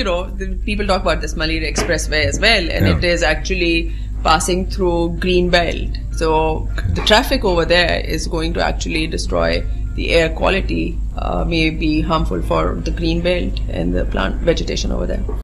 people talk about this Malir Expressway as well, and it is actually passing through green belt. So the traffic over there is going to actually destroy the air quality, may be harmful for the green belt and the plant vegetation over there.